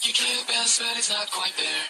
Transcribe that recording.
You get best, but it's not quite there.